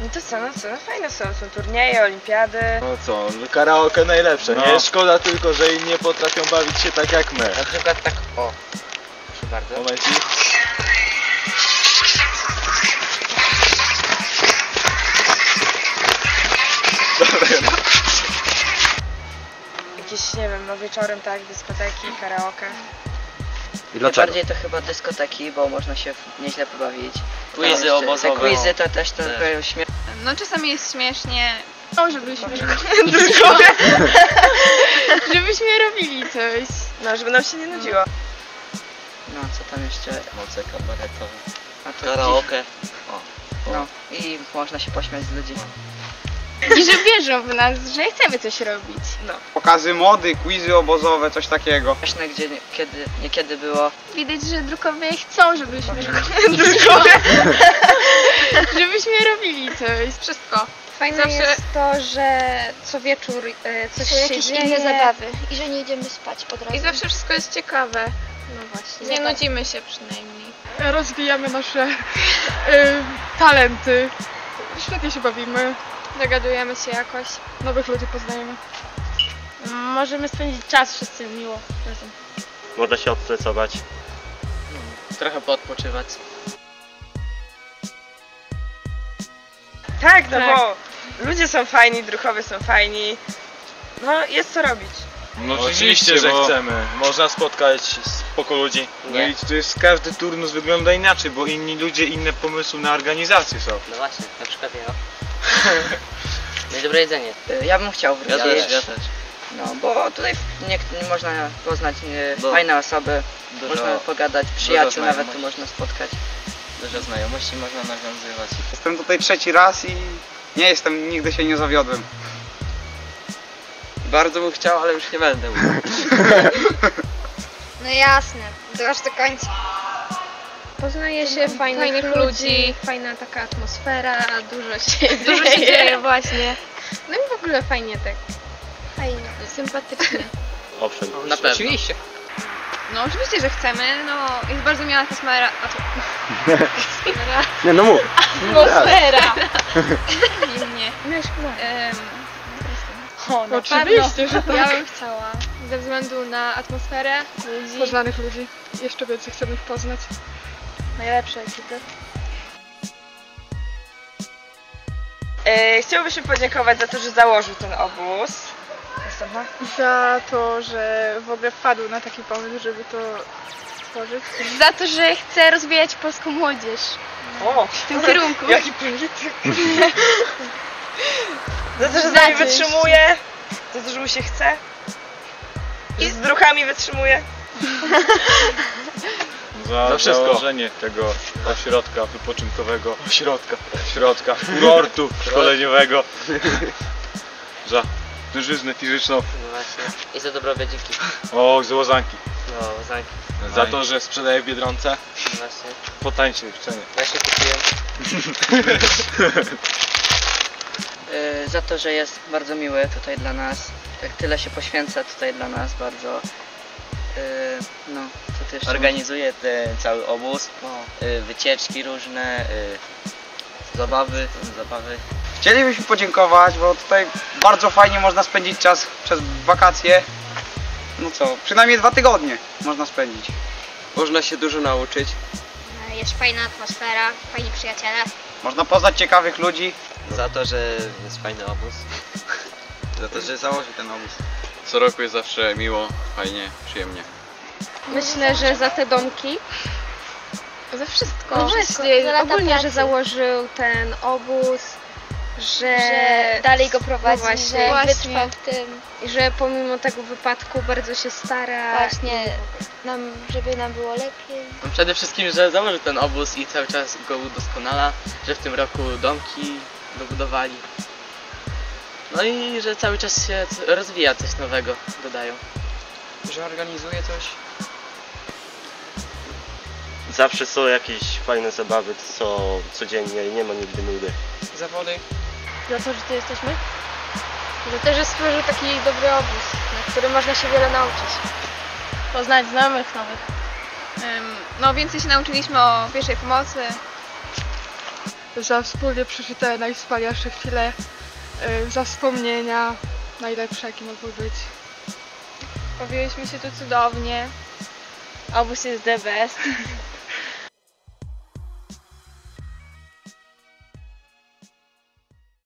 No to co, no fajne są turnieje, olimpiady. No co, karaoke najlepsze, no. Nie? Szkoda tylko, że inni nie potrafią bawić się tak jak my. Na przykład tak, o, proszę bardzo. Momencik. Jakieś, nie wiem, no wieczorem tak, dyskoteki, karaoke. I najbardziej to chyba dyskoteki, bo można się nieźle pobawić. Quizy obozowe. Te quizy to też śmieszne. No czasami jest śmiesznie. O, żebyśmy robili coś. No, żeby nam się nie nudziło. No, co tam jeszcze? Moce kabaretowe. A to Karaoke. No, i można się pośmiać z ludzi. I że wierzą w nas, że chcemy coś robić. No. Pokazy mody, quizy obozowe, coś takiego. Śmieszne, gdzie niekiedy było. Widać, że drukowie chcą, żebyśmy robili coś. Wszystko. Fajne Zawsze jest to, że co wieczór coś Są się jakieś dzieje. inne zabawy i że nie idziemy spać od razu. i zawsze wszystko jest ciekawe. No właśnie. Nie nudzimy się przynajmniej. Rozwijamy nasze talenty. Świetnie się bawimy. Dogadujemy się jakoś. Nowych ludzi poznajemy. Możemy spędzić czas wszyscy miło razem. Można się odstresować. Trochę poodpoczywać. Tak, no bo ludzie są fajni, druhowie są fajni. No, jest co robić. No oczywiście, że chcemy. Można spotkać spoko ludzi. No i to jest, każdy turnus wygląda inaczej, bo inni ludzie inne pomysły na organizację są. No właśnie, na przykład ja. No i dobre jedzenie. Ja bym chciał wrócić. Ja też. No, bo tutaj można poznać fajne osoby, można pogadać, przyjaciół nawet tu można spotkać. Dużo znajomości można nawiązywać. Jestem tutaj trzeci raz i nigdy się nie zawiodłem. Bardzo bym chciał, ale już nie będę. No jasne, aż do końca. Poznaje się fajnych ludzi, fajna taka atmosfera, dużo się dzieje właśnie. No i w ogóle fajnie tak. Fajnie. Sympatycznie. Owszem. Na pewno. Oczywiście. No oczywiście, że chcemy. No jest bardzo miła atmosfera. Nie no mów. Atmosfera. Innie. No, oczywiście, że tak. Ja bym chciała. Ze względu na atmosferę, ludzi. Poznanych ludzi. Jeszcze więcej chcemy ich poznać. Najlepsze ekipy. Chciałbyśmy podziękować za to, że założył ten obóz. Następna. Za to, że w ogóle wpadł na taki pomysł, żeby to stworzyć. Za to, że chce rozwijać polską młodzież. O, W tym kierunku. jaki polityk. Za to, że z nami wytrzymuje. Za to, że mu się chce. Że z druchami wytrzymuje. Za założenie tego ośrodka wypoczynkowego, kurortu szkoleniowego. Za drużyznę fizyczną. No właśnie. I za dobrowiedziki. O, z Łozanki. No, zanki. Za to, że sprzedaje w Biedronce No właśnie. po tańszej cenie. Ja się kupiłem. Za to, że jest bardzo miły tutaj dla nas. Tak tyle się poświęca tutaj dla nas bardzo. No, co też. Organizuje ten cały obóz, wycieczki różne, zabawy. Chcielibyśmy podziękować, bo tutaj bardzo fajnie można spędzić czas przez wakacje. No co, przynajmniej 2 tygodnie można spędzić. Można się dużo nauczyć. Jest fajna atmosfera, fajni przyjaciele. Można poznać ciekawych ludzi. Za to, że jest fajny obóz. Za to, że założył ten obóz. Co roku jest zawsze miło, fajnie, przyjemnie. Myślę, że za te domki. Za wszystko. No Właśnie, za lata ogólnie, pracy. że założył ten obóz, że dalej go prowadzi, no że właśnie, wytrwał w tym. i że pomimo tego wypadku bardzo się stara. Właśnie, żeby nam było lepiej. No przede wszystkim, że założył ten obóz i cały czas go udoskonala, że w tym roku domki dobudowali. No i że cały czas się rozwija, coś nowego dodają. Że organizuje coś. Zawsze są jakieś fajne zabawy, codziennie i nie ma nigdy nudy. Zawody. Za to, że tu jesteśmy. Że też stworzył taki dobry obóz, na którym można się wiele nauczyć. Poznać znajomych nowych. No więcej się nauczyliśmy o pierwszej pomocy. za wspólnie przeżyte najwspanialsze chwile, za wspomnienia najlepsze, jakie mogły być. Bawiliśmy się tu cudownie. Obóz jest the best.